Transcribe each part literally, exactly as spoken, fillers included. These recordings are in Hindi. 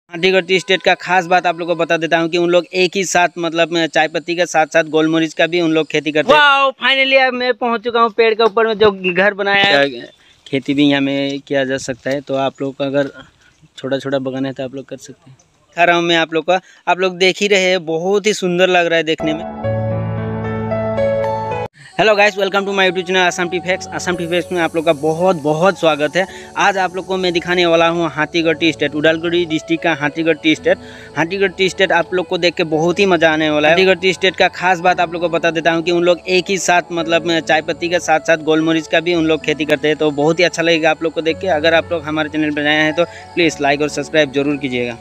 हाथीगढ़ टी स्टेट का खास बात आप लोगों को बता देता हूँ कि उन लोग एक ही साथ मतलब चाय पत्ती के साथ साथ गोलमरीच का भी उन लोग खेती करते हैं। वाओ, फाइनली अब मैं पहुँच चुका हूँ पेड़ के ऊपर में जो घर बनाया है। खेती भी यहाँ में किया जा सकता है, तो आप लोग अगर छोटा छोटा बगान है तो आप लोग कर सकते हैं। खा रहा हूँ मैं आप लोग का, आप लोग देख ही रहे हैं, बहुत ही सुंदर लग रहा है देखने में। Hello guys, welcome to my YouTube channel Assam tea facts. Assam tea facts में आप लोग का बहुत बहुत स्वागत है। आज आप लोग को मैं दिखाने वाला हूँ Hathigarh tea estate, Udalguri district का Hathigarh tea estate. Hathigarh tea estate आप लोग को देख के बहुत ही मजा आने वाला है। हाथीगढ़ टी स्टेट का खास बात आप लोग को बता देता हूँ कि उन लोग एक ही साथ मतलब चाय पत्ती के साथ साथ गोलमरीच का भी उन लोग खेती करते हैं, तो बहुत ही अच्छा लगेगा आप लोग को देख के। अगर आप लोग हमारे चैनल पर नए हैं तो प्लीज़ लाइक और सब्सक्राइब जरूर कीजिएगा।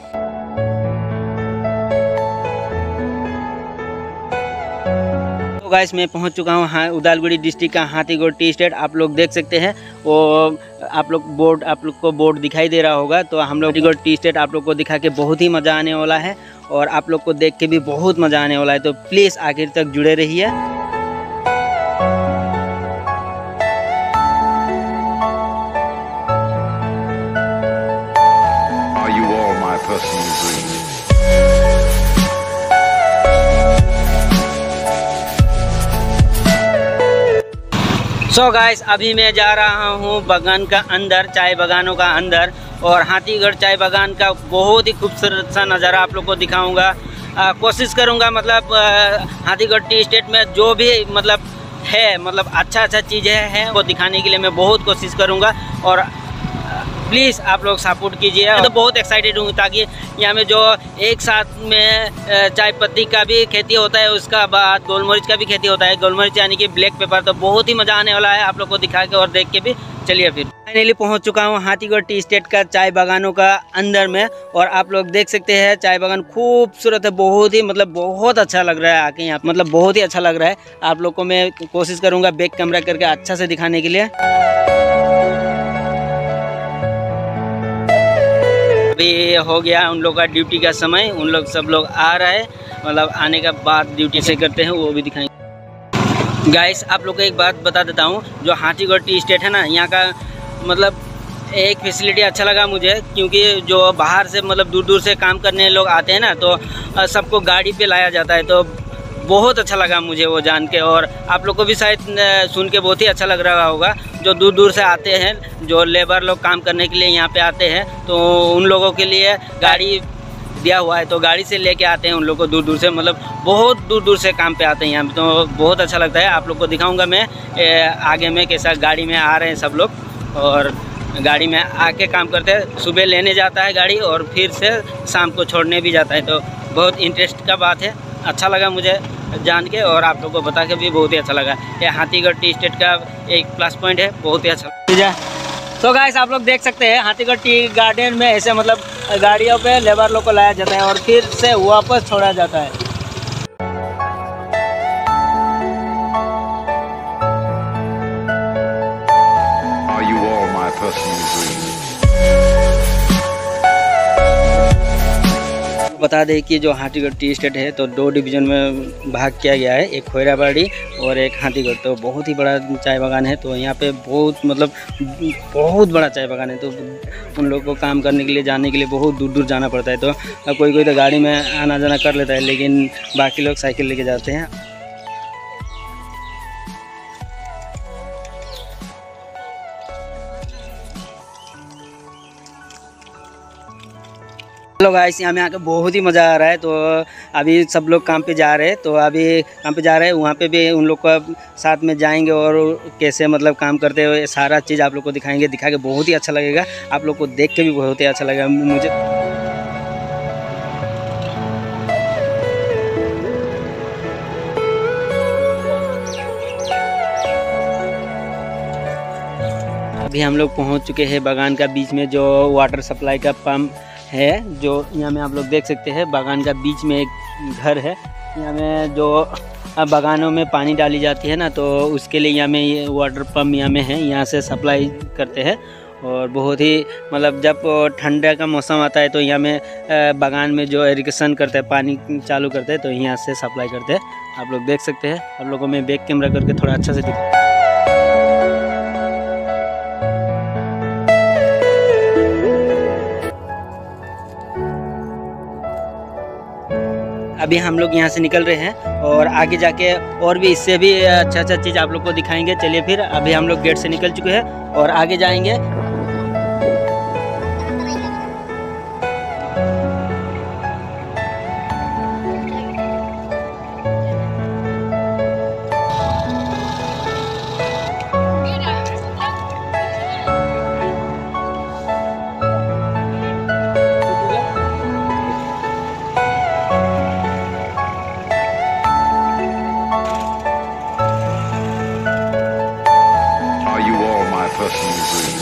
तो गाइस, मैं पहुंच चुका हूं हाँ उदालगुड़ी डिस्ट्रिक्ट का हाथीगढ़ टी स्टेट। आप लोग देख सकते हैं वो आप लोग बोर्ड आप लोग को बोर्ड दिखाई दे रहा होगा। तो हम लोग हाथीगढ़ टी स्टेट आप लोग को दिखा के बहुत ही मज़ा आने वाला है और आप लोग को देख के भी बहुत मज़ा आने वाला है, तो प्लीज़ आखिर तक जुड़े रहिए। सो so गाइस, अभी मैं जा रहा हूँ बागान का अंदर, चाय बागानों का अंदर, और हाथीगढ़ चाय बागान का बहुत ही खूबसूरत सा नज़ारा आप लोग को दिखाऊंगा। कोशिश करूँगा मतलब हाथीगढ़ टी स्टेट में जो भी मतलब है मतलब अच्छा अच्छा चीज़ें हैं वो दिखाने के लिए मैं बहुत कोशिश करूँगा, और प्लीज़ आप लोग सपोर्ट कीजिए। मैं तो बहुत एक्साइटेड हूँ ताकि यहाँ में जो एक साथ में चाय पत्ती का भी खेती होता है, उसका बाद गोलमरीच का भी खेती होता है, गोलमरीच यानी कि ब्लैक पेपर, तो बहुत ही मज़ा आने वाला है आप लोग को दिखा के और देख के भी। चलिए फिर फाइनली पहुँच चुका हूँ हाथीगढ़ टी स्टेट का चाय बागानों का अंदर में, और आप लोग देख सकते हैं चाय बागान खूबसूरत है, बहुत ही मतलब बहुत अच्छा लग रहा है आके यहाँ, मतलब बहुत ही अच्छा लग रहा है। आप लोग को मैं कोशिश करूँगा बैक कैमरा करके अच्छा से दिखाने के लिए। अभी हो गया उन लोग का ड्यूटी का समय, उन लोग सब लोग आ रहे हैं, मतलब आने के बाद ड्यूटी से करते हैं वो भी दिखाएंगे। गाइस, आप लोग को एक बात बता देता हूँ, जो हाथीगढ़ टी स्टेट है ना, यहाँ का मतलब एक फैसिलिटी अच्छा लगा मुझे, क्योंकि जो बाहर से मतलब दूर दूर से काम करने लोग आते हैं ना, तो सबको गाड़ी पे लाया जाता है, तो बहुत अच्छा लगा मुझे वो जान के। और आप लोग को भी शायद सुन के बहुत ही अच्छा लग रहा होगा, जो दूर दूर से आते हैं, जो लेबर लोग काम करने के लिए यहाँ पे आते हैं, तो उन लोगों के लिए गाड़ी दिया हुआ है, तो गाड़ी से लेके आते हैं उन लोग को दूर दूर से, मतलब बहुत दूर दूर से काम पे आते हैं यहाँ पे, तो बहुत अच्छा लगता है। आप लोग को दिखाऊंगा मैं आगे में कैसा गाड़ी में आ रहे हैं सब लोग, और गाड़ी में आके काम करते हैं। सुबह लेने जाता है गाड़ी और फिर से शाम को छोड़ने भी जाता है, तो बहुत इंटरेस्ट का बात है। अच्छा लगा मुझे जान के, और आप लोग को बता के भी बहुत ही अच्छा लगा। ये हाथीगढ़ टी स्टेट का एक प्लस पॉइंट है, बहुत ही अच्छा लगा। तो गाइस, आप लोग देख सकते हैं हाथीगढ़ टी गार्डन में ऐसे मतलब गाड़ियों पे लेबर लोग को लाया जाता है और फिर से वापस छोड़ा जाता है। Are you all my personal dreams? बता दें कि जो हाथीगढ़ टी स्टेट है तो दो डिवीज़न में भाग किया गया है, एक खोयराबाड़ी और एक हाथीगढ़। तो बहुत ही बड़ा चाय बागान है, तो यहाँ पे बहुत मतलब बहुत बड़ा चाय बागान है, तो उन लोगों को काम करने के लिए जाने के लिए बहुत दूर दूर जाना पड़ता है। तो कोई कोई तो गाड़ी में आना जाना कर लेता है, लेकिन बाकी लोग साइकिल लेके जाते हैं। हेलो गाइस, यहाँ में आकर बहुत ही मज़ा आ रहा है। तो अभी सब लोग काम पे जा रहे हैं, तो अभी काम पे जा रहे हैं, वहाँ पे भी उन लोग का साथ में जाएंगे और कैसे मतलब काम करते हुए सारा चीज़ आप लोग को दिखाएंगे। दिखा के बहुत ही अच्छा लगेगा, आप लोग को देख के भी बहुत ही अच्छा लगेगा मुझे। अभी हम लोग पहुँच चुके हैं बागान का बीच में, जो वाटर सप्लाई का पंप है, जो यहाँ में आप लोग देख सकते हैं। बागान का बीच में एक घर है, यहाँ में जो बागानों में पानी डाली जाती है ना, तो उसके लिए यहाँ में ये वाटर पंप यहाँ में है, यहाँ से सप्लाई करते हैं। और बहुत ही मतलब जब ठंडा का मौसम आता है तो यहाँ में बागान में जो इरिगेशन करते हैं, पानी चालू करते हैं, तो यहाँ से सप्लाई करते हैं। आप लोग देख सकते हैं। आप लोगों को मैं बैक कैमरा करके थोड़ा अच्छा से दिखा। अभी हम लोग यहाँ से निकल रहे हैं और आगे जाके और भी इससे भी अच्छा अच्छा चीज़ आप लोग को दिखाएंगे। चलिए फिर, अभी हम लोग गेट से निकल चुके हैं और आगे जाएंगे। Are you all my personal dreams?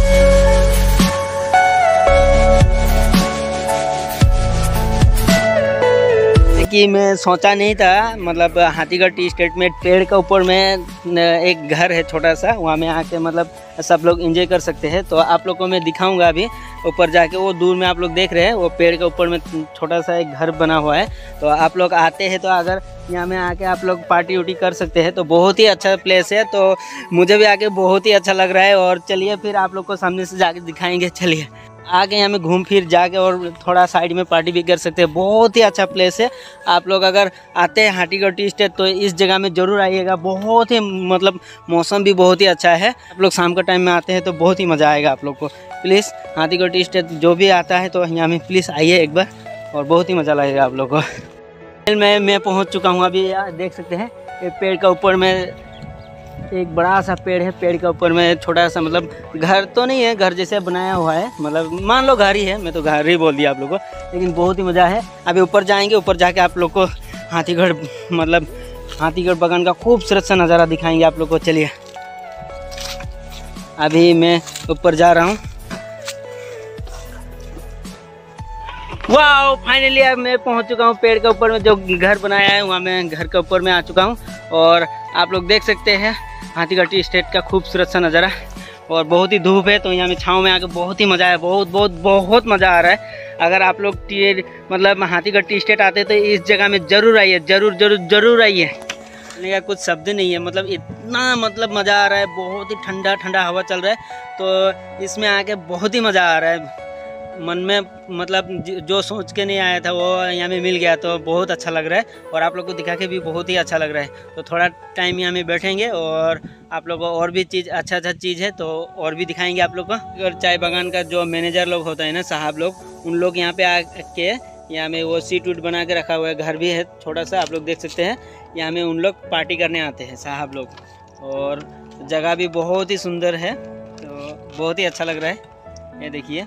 कि मैं सोचा नहीं था, मतलब हाथीगढ़ टी स्टेट में पेड़ के ऊपर में एक घर है छोटा सा, वहाँ में आके मतलब सब लोग एंजॉय कर सकते हैं। तो आप लोग को मैं दिखाऊंगा अभी ऊपर जाके। वो दूर में आप लोग देख रहे हैं वो पेड़ के ऊपर में छोटा सा एक घर बना हुआ है। तो आप लोग आते हैं तो अगर यहाँ में आके आप लोग पार्टी उटी कर सकते हैं। तो बहुत ही अच्छा प्लेस है, तो मुझे भी आके बहुत ही अच्छा लग रहा है। और चलिए फिर आप लोग को सामने से जाके दिखाएंगे। चलिए आगे यहाँ में घूम फिर जाके और थोड़ा साइड में पार्टी भी कर सकते हैं। बहुत ही अच्छा प्लेस है। आप लोग अगर आते हैं हाथीगढ़ टी स्टेट तो इस जगह में ज़रूर आइएगा। बहुत ही मतलब मौसम भी बहुत ही अच्छा है। आप लोग शाम का टाइम में आते हैं तो बहुत ही मज़ा आएगा आप लोग को। प्लीज़ हाथीगढ़ टी स्टेट जो भी आता है तो यहाँ में प्लीज़ आइए एक बार, और बहुत ही मज़ा लगेगा आप लोग को। मैं मैं पहुँच चुका हूँ अभी। देख सकते हैं एक पेड़ का ऊपर में एक बड़ा सा पेड़ है। पेड़ के ऊपर में छोटा सा मतलब घर तो नहीं है, घर जैसे बनाया हुआ है, मतलब मान लो घर ही है। मैं तो घर ही बोल दिया आप लोगों को, लेकिन बहुत ही मज़ा है। अभी ऊपर जाएंगे, ऊपर जाके आप लोग को हाथीगढ़ मतलब हाथीगढ़ बागान का खूबसूरत सा नज़ारा दिखाएंगे आप लोग को। चलिए अभी मैं ऊपर जा रहा हूँ। वाह, फाइनली अब मैं पहुँच चुका हूँ पेड़ के ऊपर में जो घर बनाया है, वहाँ मैं घर के ऊपर में आ चुका हूँ। और आप लोग देख सकते हैं हाथीगढ़ टी स्टेट का खूबसूरत सा नज़ारा। और बहुत ही धूप है तो यहाँ में छाँव में आके बहुत ही मज़ा है। बहुत बहुत बहुत मज़ा आ रहा है। अगर आप लोग टी मतलब हाथीगढ़ टी स्टेट आते तो इस जगह में ज़रूर आइए, ज़रूर ज़रूर ज़रूर आइए। कहने का कुछ शब्द नहीं है, मतलब इतना मतलब मज़ा आ रहा है। बहुत ही ठंडा ठंडा हवा चल रहा है, तो इसमें आके बहुत ही मज़ा आ रहा है। मन में मतलब जो सोच के नहीं आया था वो यहाँ में मिल गया, तो बहुत अच्छा लग रहा है। और आप लोग को दिखा के भी बहुत ही अच्छा लग रहा है। तो थोड़ा टाइम यहाँ में बैठेंगे और आप लोग को और भी चीज़ अच्छा अच्छा चीज़ है तो और भी दिखाएंगे आप लोग को। अगर चाय बागान का जो मैनेजर लोग होता है ना, साहब लोग, उन लोग यहाँ पे आके यहाँ में वो सीट वूट बना के रखा हुआ है। घर भी है छोटा सा, आप लोग देख सकते हैं। यहाँ में उन लोग पार्टी करने आते हैं साहब लोग। और जगह भी बहुत ही सुंदर है, तो बहुत ही अच्छा लग रहा है। ये देखिए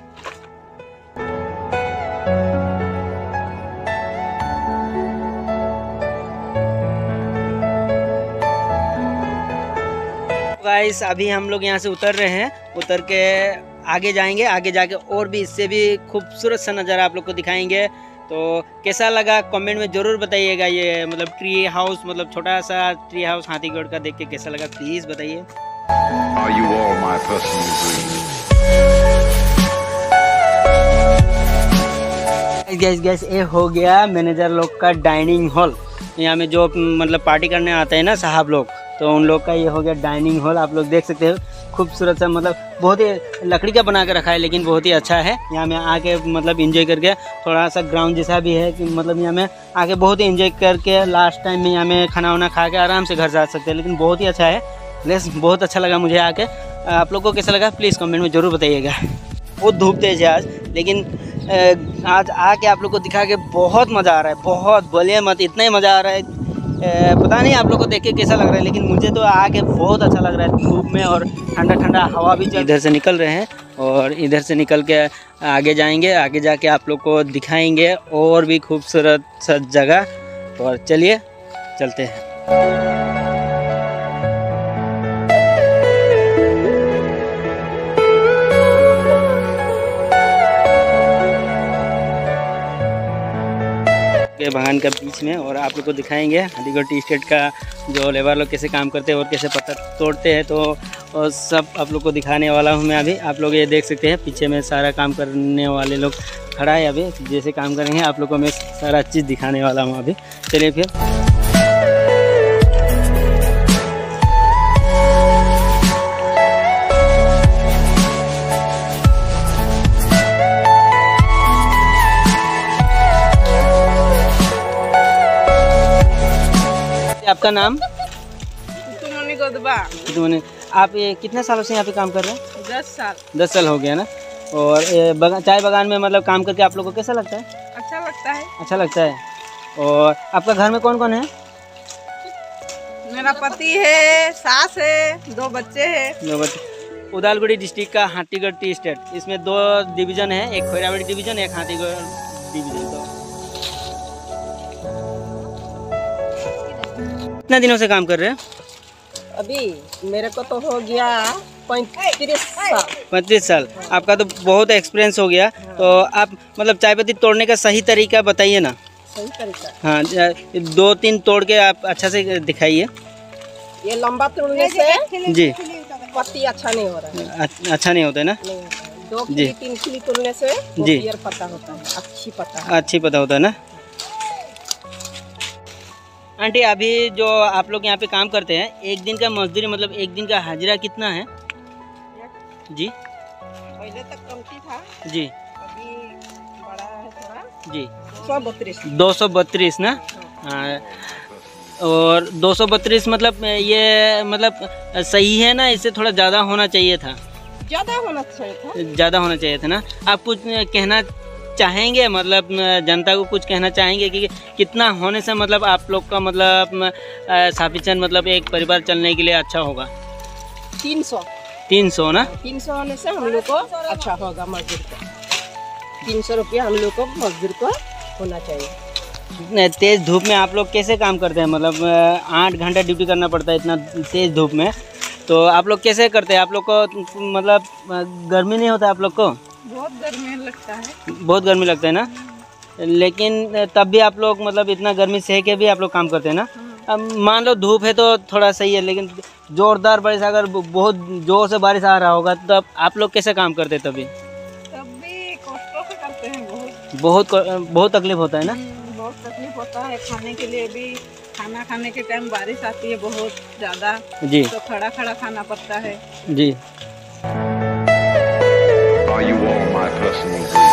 गाइस, अभी हम लोग यहाँ से उतर रहे हैं। उतर के आगे जाएंगे, आगे जाके और भी इससे भी खूबसूरत सा नज़ारा आप लोग को दिखाएंगे। तो कैसा लगा कमेंट में ज़रूर बताइएगा। ये मतलब ट्री हाउस, मतलब छोटा सा ट्री हाउस हाथीगढ़ का देख के कैसा लगा प्लीज़ बताइए। Are you all my personal dreams? Gas gas ये हो गया मैनेजर लोग का डाइनिंग हॉल। यहाँ में जो मतलब पार्टी करने आते हैं ना साहब लोग, तो उन लोग का ये हो गया डाइनिंग हॉल। आप लोग देख सकते हो खूबसूरत सा, मतलब बहुत ही लकड़ी का बना के रखा है, लेकिन बहुत ही अच्छा है। यहाँ में आके मतलब एंजॉय करके, थोड़ा सा ग्राउंड जैसा भी है कि मतलब यहाँ में आके बहुत ही एंजॉय करके लास्ट टाइम में यहाँ में खाना वाना खा के आराम से घर जा सकते हैं। लेकिन बहुत ही अच्छा है प्लेस, बहुत अच्छा लगा मुझे आके। आप लोग को कैसा लगा प्लीज़ कमेंट में ज़रूर बताइएगा। बहुत धूप तेज है आज, लेकिन आज आके आप लोग को दिखा के बहुत मज़ा आ रहा है। बहुत बोलिए मत, इतना ही मज़ा आ रहा है। पता नहीं आप लोग को देख के कैसा लग रहा है, लेकिन मुझे तो आके बहुत अच्छा लग रहा है धूप में। और ठंडा ठंडा हवा भी। इधर से निकल रहे हैं और इधर से निकल के आगे जाएंगे। आगे जाके आप लोग को दिखाएंगे और भी खूबसूरत सा जगह। और चलिए चलते हैं। बागान का बीच में, और आप लोग को दिखाएंगे हाथीगढ़ टी स्टेट का जो लेबर लोग कैसे काम करते हैं और कैसे पत्ता तोड़ते हैं। तो और सब आप लोग को दिखाने वाला हूँ मैं अभी। आप लोग ये देख सकते हैं पीछे में सारा काम करने वाले लोग खड़ा है। अभी जैसे काम करेंगे आप लोग को मैं सारा चीज़ दिखाने वाला हूँ अभी। चलिए फिर। आपका नाम? तुमने गोदबा। तुमने आप ये कितने सालों से यहाँ पे काम कर रहे हैं? दस साल। दस साल हो गया ना। और ये बगा, चाय बागान में मतलब काम करके आप लोग को कैसा लगता है? अच्छा लगता है। अच्छा लगता है। और आपका घर में कौन कौन है? मेरा पति है, सास है, दो बच्चे हैं। दो बच्चे। उदालगुड़ी डिस्ट्रिक्ट का हाथीगढ़ टी स्टेट, इसमें दो डिवीजन है, एक खैराबाड़ी डिवीजन, एक हाथीगढ़ डिवीजन। तो कितना दिनों से काम कर रहे हैं? अभी मेरे को तो हो गया पैंतीस साल। पैंतीस साल। आपका तो बहुत एक्सपीरियंस हो गया। तो आप मतलब चाय पत्ती तोड़ने का सही तरीका बताइए ना। सही तरीका? हाँ, दो तीन तोड़ के आप अच्छा से दिखाइए। ये लंबा तोड़ने से जी पत्ती अच्छा नहीं हो रहा है। अच्छा नहीं होता है ना? नहीं होता है। दो खिली तीन खिली तोड़ने से जी पियर पत्ता होता है, अच्छी पत्ता है। अच्छी पता होता है ना। आंटी, अभी जो आप लोग यहाँ पे काम करते हैं, एक दिन का मजदूरी मतलब एक दिन का हाजिरा कितना है जी? पहले तक कमती था जी, अभी बड़ा है थोड़ा। जी सौ बत्तीस। दो सौ बत्तीस ना। हाँ, और दो सौ बत्तीस मतलब ये मतलब सही है ना? इससे थोड़ा ज़्यादा होना चाहिए था। ज़्यादा होना चाहिए था। ज़्यादा होना चाहिए था ना। आप कुछ कहना चाहेंगे, मतलब जनता को कुछ कहना चाहेंगे कि कितना होने से मतलब आप लोग का मतलब सफिशिएंट मतलब एक परिवार चलने के लिए अच्छा होगा? तीन सौ। तीन सौ ना? तीन सौ होने से हम लोग को अच्छा होगा मजदूर को। तीन सौ रुपया हम लोग को मजदूर को होना चाहिए। तेज़ धूप में आप लोग कैसे काम करते हैं? मतलब आठ घंटा ड्यूटी करना पड़ता है इतना तेज़ धूप में, तो आप लोग कैसे करते हैं? आप लोग को मतलब गर्मी नहीं होता आप लोग को? बहुत गर्मी लगता है। बहुत गर्मी लगता है ना। लेकिन तब भी आप लोग मतलब इतना गर्मी सह के भी आप लोग काम करते हैं ना। अब मान लो धूप है तो थोड़ा सही है, लेकिन ज़ोरदार बारिश, अगर बहुत ज़ोर से बारिश आ रहा होगा तो अब आप लोग कैसे काम करते हैं? तभी तब भी कष्टों से करते हैं। बहुत बहुत बहुत तकलीफ होता है ना। बहुत तकलीफ होता है। खाने के लिए भी, खाना खाने के टाइम बारिश आती है बहुत ज़्यादा, जी, तो खड़ा खड़ा खाना पड़ता है। जी। Are you all my personal dreams?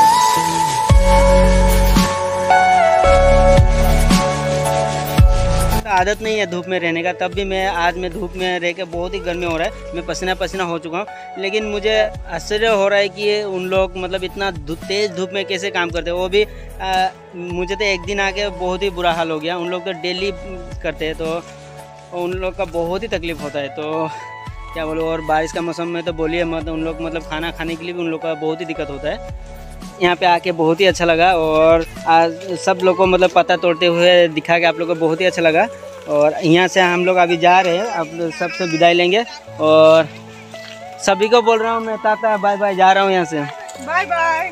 आदत नहीं है धूप में रहने का, तब भी मैं आज मैं धूप में रह के बहुत ही गर्मी हो रहा है, मैं पसीना पसीना हो चुका हूँ। लेकिन मुझे आश्चर्य हो रहा है कि ये उन लोग मतलब इतना तेज़ धूप में कैसे काम करते हैं। वो भी आ, मुझे तो एक दिन आके बहुत ही बुरा हाल हो गया। उन लोग तो डेली करते हैं, तो उन लोग का बहुत ही तकलीफ़ होता है। तो क्या बोलो, और बारिश का मौसम में तो बोलिए मत, उन लोग मतलब खाना खाने के लिए भी उन लोग का बहुत ही दिक्कत होता है। यहाँ पे आके बहुत ही अच्छा लगा, और आज सब लोग को मतलब पत्ता तोड़ते हुए दिखा के आप लोग को बहुत ही अच्छा लगा। और यहाँ से हम लोग अभी जा रहे हैं, अब सबसे विदाई लेंगे, और सभी को बोल रहा हूँ मैं टाटा बाय बाय, जा रहा हूँ यहाँ से। Bye bye.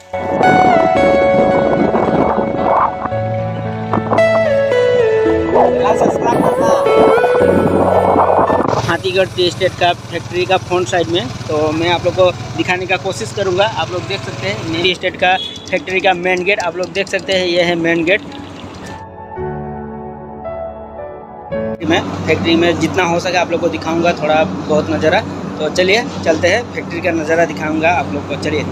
Hathigarh tea estate का फैक्ट्री का फ्रंट साइड में, तो मैं आप लोग को दिखाने का कोशिश करूँगा। आप लोग देख सकते हैं टी स्टेट का फैक्ट्री का मेन गेट, आप लोग देख सकते हैं, ये है मेन गेट। मैं फैक्ट्री में जितना हो सके आप लोग को दिखाऊंगा थोड़ा बहुत नज़ारा। तो चलिए चलते हैं, फैक्ट्री का नज़ारा दिखाऊंगा आप लोग को। चलिए।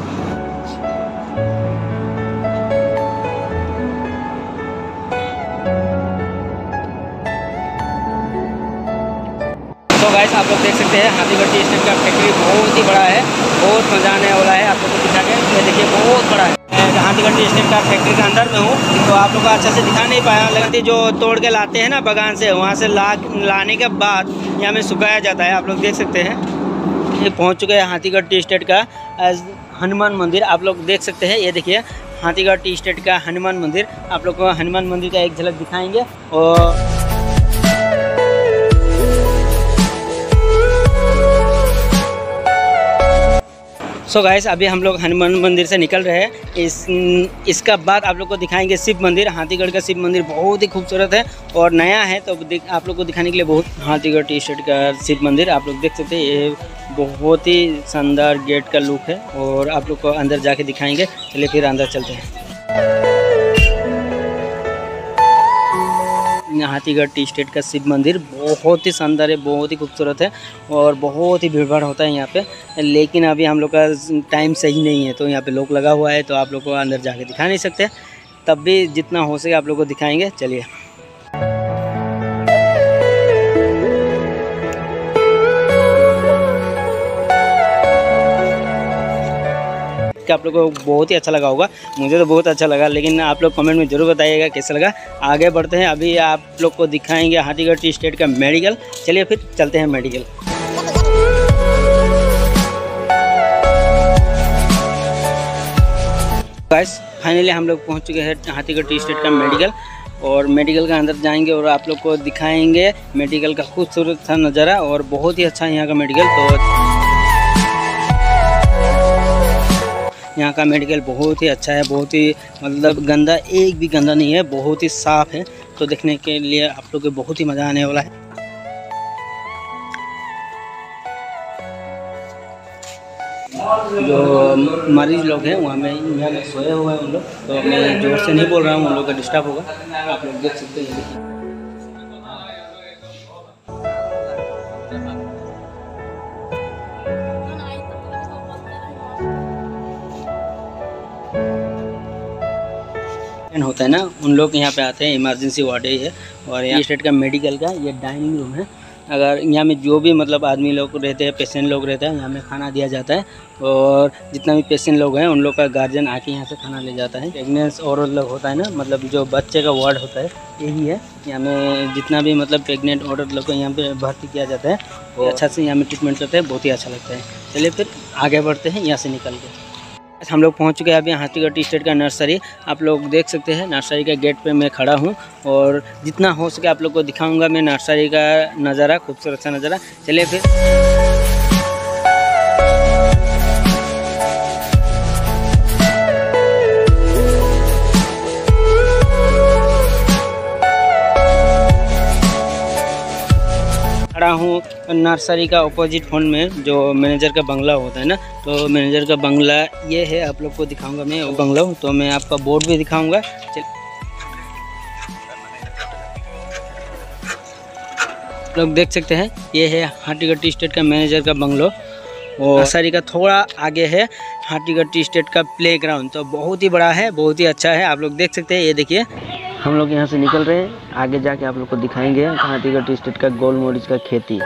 तो गाइस आप लोग देख सकते हैं हाथीगढ़ टी स्टेट का फैक्ट्री बहुत ही बड़ा है, बहुत मजा आने वाला है आप लोग को दिखा के। ये देखिए बहुत बड़ा है। हाथीगढ़ टी स्टेट का फैक्ट्री के अंदर में हूँ, तो आप लोग को अच्छा से दिखा नहीं पाया, लेकिन जो तोड़ के लाते हैं ना बागान से, वहाँ से ला लाने के बाद यहाँ में सुखाया जाता है। आप लोग देख सकते हैं ये पहुँच चुके हैं हाथीगढ़ टी स्टेट का हनुमान मंदिर। आप लोग देख सकते हैं, ये देखिए हाथीगढ़ टी स्टेट का हनुमान मंदिर। आप लोग को हनुमान मंदिर का एक झलक दिखाएंगे। और सो so गाइस अभी हम लोग हनुमान मंदिर से निकल रहे हैं। इस इसका बाद आप लोग को दिखाएंगे शिव मंदिर। हाथीगढ़ का शिव मंदिर बहुत ही खूबसूरत है और नया है, तो आप लोग को दिखाने के लिए बहुत। हाथीगढ़ टी स्टेट का शिव मंदिर आप लोग देख सकते हैं, ये बहुत ही शानदार गेट का लुक है, और आप लोग को अंदर जाके दिखाएंगे। चलिए फिर अंदर चलते हैं। हाथीगढ़ टी स्टेट का शिव मंदिर बहुत ही शानदार है, बहुत ही खूबसूरत है, और बहुत ही भीड़ भाड़ होता है यहाँ पे। लेकिन अभी हम लोग का टाइम सही नहीं है, तो यहाँ पे लोग लगा हुआ है, तो आप लोग को अंदर जाके दिखा नहीं सकते। तब भी जितना हो सके आप लोग को दिखाएंगे। चलिए। के आप लोग को बहुत ही अच्छा लगा होगा। मुझे तो बहुत अच्छा लगा, लेकिन आप लोग कमेंट में ज़रूर बताइएगा कैसा लगा। आगे बढ़ते हैं, अभी आप लोग को दिखाएंगे हाथीगढ़ टी स्टेट का मेडिकल। चलिए फिर चलते हैं मेडिकल। गाइस फाइनली हम लोग पहुंच चुके हैं हाथीगढ़ टी स्टेट का मेडिकल, और मेडिकल का अंदर जाएंगे और आप लोग को दिखाएंगे मेडिकल का खूबसूरत सा नज़ारा, और बहुत ही अच्छा है यहाँ का मेडिकल। तो यहाँ का मेडिकल बहुत ही अच्छा है, बहुत ही मतलब गंदा एक भी गंदा नहीं है, बहुत ही साफ़ है। तो देखने के लिए आप लोग को बहुत ही मज़ा आने वाला है। जो मरीज लोग हैं वहाँ में यहाँ में सोए हुए हैं उन लोग, तो मैं जोर से नहीं बोल रहा हूँ, उन लोग का डिस्टर्ब होगा। आप लोग देख सकते हैं, होता है ना, उन लोग यहाँ पे आते हैं। इमरजेंसी वार्ड है, और यहाँ स्टेट का मेडिकल का ये डाइनिंग रूम है। अगर यहाँ में जो भी मतलब आदमी लोग रहते हैं, पेशेंट लोग रहते हैं, यहाँ में खाना दिया जाता है, और जितना भी पेशेंट लोग हैं उन लोग का गार्जियन आके यहाँ से खाना ले जाता है। प्रेगनेंस औरत लोग होता है ना, मतलब जो बच्चे का वार्ड होता है यही है। यहाँ में जितना भी मतलब प्रेग्नेंट औरत लोग को यहाँ पे भर्ती किया जाता है, और अच्छा से यहाँ में ट्रीटमेंट करते हैं, बहुत ही अच्छा लगता है। चलिए फिर आगे बढ़ते हैं यहाँ से निकल के। हम लोग पहुंच चुके हैं अभी हाथीगढ़ टी स्टेट का नर्सरी। आप लोग देख सकते हैं नर्सरी का गेट पे मैं खड़ा हूं, और जितना हो सके आप लोग को दिखाऊंगा मैं नर्सरी का नज़ारा, खूबसूरत सा नज़ारा। चलिए फिर खड़ा हूँ नर्सरी का अपोजिट फ्रंट में, जो मैनेजर का बंगला होता है ना, तो मैनेजर का बंगला ये है। आप लोग को दिखाऊंगा मैं वो बंगला, तो मैं आपका बोर्ड भी दिखाऊंगा। चल लोग देख सकते हैं, ये है हाथीगढ़ टी स्टेट का मैनेजर का बंगलो, और नर्सरी का थोड़ा आगे है हाथीगढ़ टी स्टेट का प्ले ग्राउंड। तो बहुत ही बड़ा है, बहुत ही अच्छा है। आप लोग देख सकते हैं, ये देखिए हम लोग यहाँ से निकल रहे हैं, आगे जाके आप लोग को दिखाएंगे हाथीगढ़ टी स्टेट का गोल मरीच का खेती।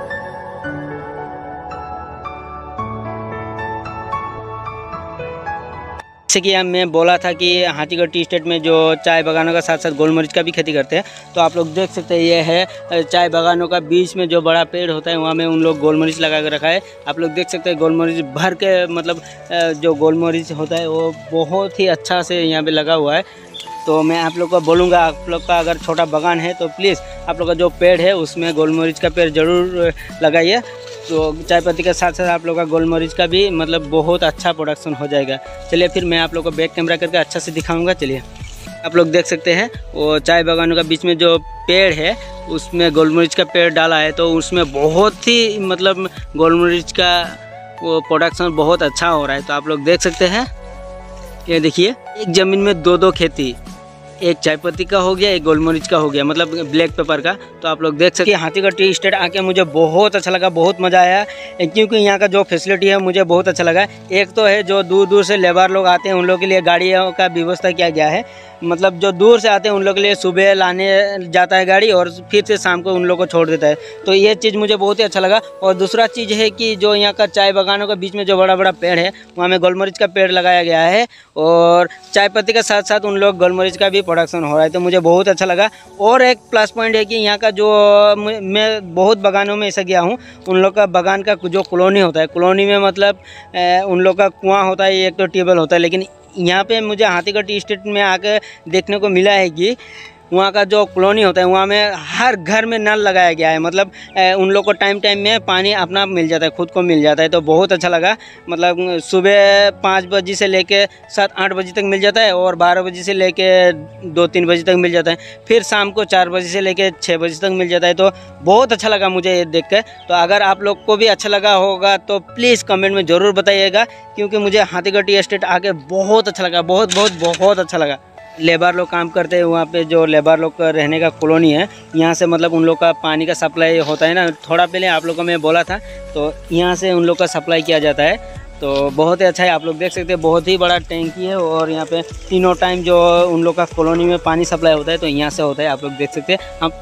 जैसे कि मैं बोला था कि हाथीगढ़ टी स्टेट में जो चाय बागानों का साथ साथ गोल मरीच का भी खेती करते हैं, तो आप लोग देख सकते हैं ये है चाय बागानों का बीच में जो बड़ा पेड़ होता है, वहाँ में उन लोग गोल मरीच लगा कर रखा है। आप लोग देख सकते हैं गोल मरीच भर के, मतलब जो गोल मरीच होता है वो बहुत ही अच्छा से यहाँ पे लगा हुआ है। तो मैं आप लोग को बोलूँगा, आप लोग का अगर छोटा बागान है तो प्लीज़ आप लोग का जो पेड़ है उसमें गोल मरीच का पेड़ ज़रूर लगाइए। तो चाय पत्ती के साथ साथ आप लोग का गोल मरीच का भी मतलब बहुत अच्छा प्रोडक्शन हो जाएगा। चलिए फिर मैं आप लोग को बैक कैमरा करके अच्छा से दिखाऊंगा। चलिए आप लोग देख सकते हैं वो चाय बागानों का बीच में जो पेड़ है उसमें गोल मरीच का पेड़ डाला है, तो उसमें बहुत ही मतलब गोल मरीच का वो प्रोडक्शन बहुत अच्छा हो रहा है। तो आप लोग देख सकते हैं, ये देखिए एक ज़मीन में दो दो खेती, एक चाय पत्ती का हो गया, एक गोल मरीच का हो गया, मतलब ब्लैक पेपर का। तो आप लोग देख सकते हैं हाथीगढ़ टी स्टेट आके मुझे बहुत अच्छा लगा, बहुत मज़ा आया, क्योंकि यहाँ का जो फैसिलिटी है मुझे बहुत अच्छा लगा। एक तो है जो दूर दूर से लेबर लोग आते हैं उन लोग के लिए गाड़ियों का व्यवस्था किया गया है, मतलब जो दूर से आते हैं उन लोग के लिए सुबह लाने जाता है गाड़ी, और फिर से शाम को उन लोग को छोड़ देता है। तो ये चीज़ मुझे बहुत ही अच्छा लगा। और दूसरा चीज़ है कि जो यहाँ का चाय बागानों के बीच में जो बड़ा बड़ा पेड़ है वहाँ में गोल मरीच का पेड़ लगाया गया है, और चाय पत्ती के साथ साथ उन लोग गोल मरीच का भी प्रोडक्शन हो रहा है। तो मुझे बहुत अच्छा लगा। और एक प्लस पॉइंट है कि यहाँ का जो मैं बहुत बागानों में ऐसा गया हूँ, उन लोग का बागान का जो कॉलोनी होता है, कॉलोनी में मतलब उन लोग का कुआँ होता है, एक तो ट्यूबवेल होता है, लेकिन यहाँ पे मुझे हाथीगढ़ टी स्टेट में आकर देखने को मिला है कि वहाँ का जो कॉलोनी होता है वहाँ में हर घर में नल लगाया गया है, मतलब उन लोग को टाइम टाइम में पानी अपना मिल जाता है, खुद को मिल जाता है। तो बहुत अच्छा लगा, मतलब सुबह पाँच बजे से लेके सात आठ बजे तक मिल जाता है, और बारह बजे से लेके दो तीन बजे तक मिल जाता है, फिर शाम को चार बजे से लेके छः बजे तक मिल जाता है। तो बहुत अच्छा लगा मुझे ये देख कर। तो अगर आप लोग को भी अच्छा लगा होगा तो प्लीज़ कमेंट में ज़रूर बताइएगा, क्योंकि मुझे हाथीगढ़ टी स्टेट आके बहुत अच्छा लगा, बहुत बहुत बहुत अच्छा लगा। लेबर लोग काम करते हैं वहाँ पे, जो लेबर लोग का रहने का कॉलोनी है, यहाँ से मतलब उन लोग का पानी का सप्लाई होता है ना, थोड़ा पहले आप लोग को मैं बोला था, तो यहाँ से उन लोग का सप्लाई किया जाता है। तो बहुत ही अच्छा है। आप लोग देख सकते हैं बहुत ही बड़ा टैंकी है, और यहाँ पे तीनों टाइम जो उन लोग का कॉलोनी में पानी सप्लाई होता है तो यहाँ से होता है। आप लोग देख सकते हैं। हम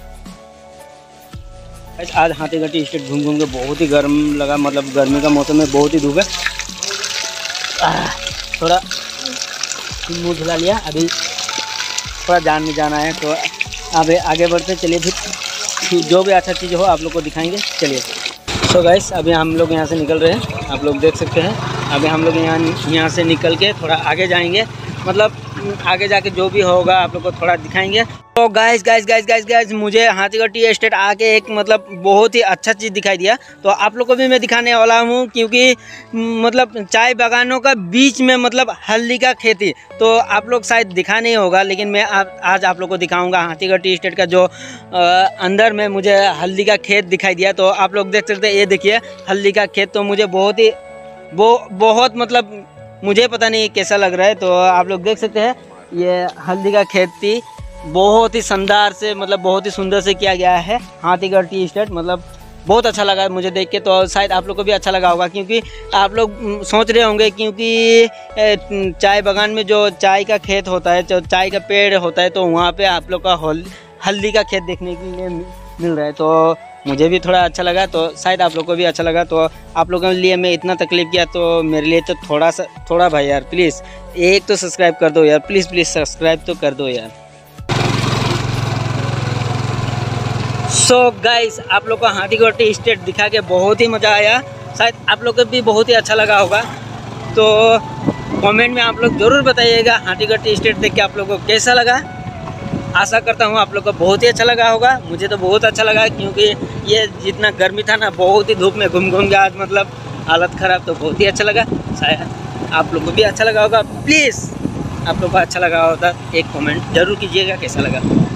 आज हाथीगढ़ टी स्टेट घूम घूम के बहुत ही गर्म लगा, मतलब गर्मी का मौसम में बहुत ही धूप है। थोड़ा मुँह धुला लिया, अभी थोड़ा जान में जाना है, तो अभी आगे बढ़ते चलिए, फिर जो भी अच्छा चीज़ हो आप लोग को दिखाएंगे। चलिए सो गाइस, अभी हम लोग यहाँ से निकल रहे हैं, आप लोग देख सकते हैं। अभी हम लोग यहाँ यहाँ से निकल के थोड़ा आगे जाएंगे, मतलब आगे जाके जो भी होगा आप लोग को थोड़ा दिखाएंगे। तो guys guys guys guys guys मुझे हाथीगढ़ टी एस्टेट आके एक मतलब बहुत ही अच्छा चीज़ दिखाई दिया, तो आप लोग को भी मैं दिखाने वाला हूँ, क्योंकि मतलब चाय बागानों का बीच में मतलब हल्दी का खेती, तो आप लोग शायद दिखा नहीं होगा, लेकिन मैं आप, आज आप लोग को दिखाऊंगा हाथीगढ़ टी एस्टेट का जो आ, अंदर में मुझे हल्दी का खेत दिखाई दिया। तो आप लोग देख सकते हैं, ये देखिए हल्दी का खेत, तो मुझे बहुत ही वो बहुत मतलब मुझे पता नहीं कैसा लग रहा है। तो आप लोग देख सकते हैं, ये हल्दी का खेत थी, बहुत ही शानदार से मतलब बहुत ही सुंदर से किया गया है हाथीगढ़ टी एस्टेट, मतलब बहुत अच्छा लगा मुझे देख के। तो शायद आप लोग को भी अच्छा लगा होगा, क्योंकि आप लोग सोच रहे होंगे, क्योंकि चाय बागान में जो चाय का खेत होता है, जो चाय का पेड़ होता है, तो वहाँ पे आप लोग का हल्दी का खेत देखने के लिए मिल रहा है। तो मुझे भी थोड़ा अच्छा लगा, तो शायद आप लोग को भी अच्छा लगा। तो आप लोगों के लिए मैं इतना तकलीफ़ किया, तो मेरे लिए तो थोड़ा सा थोड़ा भाई यार प्लीज़ एक तो सब्सक्राइब कर दो यार, प्लीज़ प्लीज़ सब्सक्राइब तो कर दो यार। सो so गाइस, आप लोग को हाथीगढ़ टी एस्टेट दिखा के बहुत ही मज़ा आया, शायद आप लोग को भी बहुत ही अच्छा लगा होगा। तो कमेंट में आप लोग ज़रूर बताइएगा हाथीगढ़ टी एस्टेट देख के आप लोग को कैसा लगा। आशा करता हूँ आप लोग को बहुत ही अच्छा लगा होगा, मुझे तो बहुत अच्छा लगा, क्योंकि ये जितना गर्मी था ना, बहुत ही धूप में घूम घूम के आज मतलब हालत ख़राब, तो बहुत ही अच्छा लगा। शायद आप लोग को भी अच्छा लगा होगा, प्लीज़ आप लोग को अच्छा लगा होगा एक कमेंट ज़रूर कीजिएगा कैसा लगा।